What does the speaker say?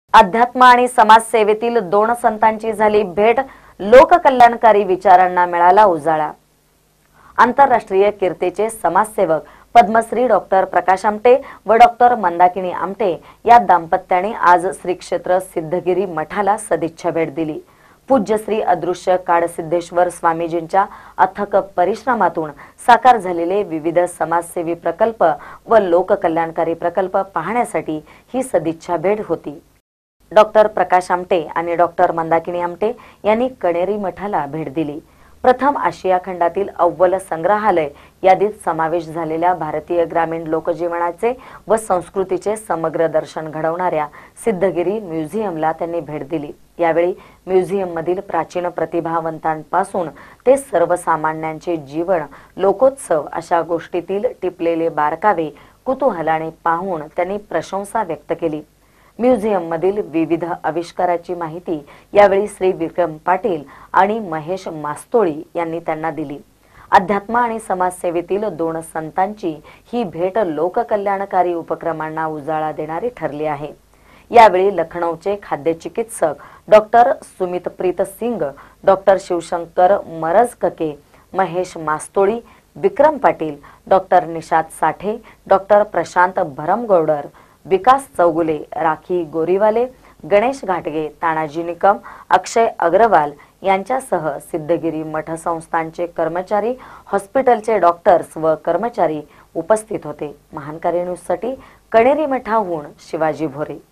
अध्यात्म आणि समाजसेवेतील दोन संतांची झाली भेट, लोककल्याणकारी विचारांना मिळाला उजाळा। आंतरराष्ट्रीय कीर्तीचे समाजसेवक पद्मश्री डॉक्टर प्रकाश आमटे व डॉक्टर मंदाकिनी आमटे या दाम्पत्याने आज श्री क्षेत्र सिद्धगिरी मठाला सदिच्छा भेट दिली। पूज्य श्री अदृश्य काडसिद्धेश्वर स्वामीजींच्या अथक परिश्रमातून साकार झालेले विविध समाजसेवी प्रकल्प व लोककल्याणकारी प्रकल्प पाहण्यासाठी ही सदिच्छा भेट होती। डॉक्टर प्रकाश आमटे आणि डॉक्टर मंदाकिनी आमटे यांनी कणेरी मठाला भेट दिली। प्रथम आशिया खंडातील अव्वल संग्रहालय यादीत समावेश झालेल्या भारतीय ग्रामीण लोकजीवनाचे व संस्कृतीचे समग्र दर्शन घडवणाऱ्या सिद्धगिरी म्युझियमला त्यांनी भेट दिली। यावेळी म्युझियम मधील प्राचीन प्रतिभावंतांपासून ते सर्वसामान्यांचे जीवन, लोकोत्सव अशा गोष्टीतील टिपलेले बारकावे कुतूहलाने पाहून त्यांनी प्रशंसा व्यक्त केली। म्युझियम मधील विविध आविष्काराची माहिती यावेळी श्री विक्रम पाटील आणि महेश मास्तोळी यांनी त्यांना दिली। अध्यात्म आणि समाजसेवेतील दोन संतांची ही भेट लोककल्याणकारी उपक्रमांना उजाळा देणारी ठरली आहे। यावेळी लखनौचे खाद्य चिकित्सक doctor Sumitpreet Singh, doctor Shivshankar Marajkake, Mahesh Mastoli, Vikram Patil, doctor Nishat Sathe, doctor Prashant Bharamgoudar, Vikas Chougule, Rakhi Goriwale, Ganesh घाटगे, तानाजी निकम, अक्षय अग्रवाल यांच्यासह सिद्धगिरी मठ संस्थांचे कर्मचारी, हॉस्पिटलचे डॉक्टर्स व कर्मचारी उपस्थित होते। महानकारी न्यूजसाठी कणेरी मठाहून शिवाजी भोरे।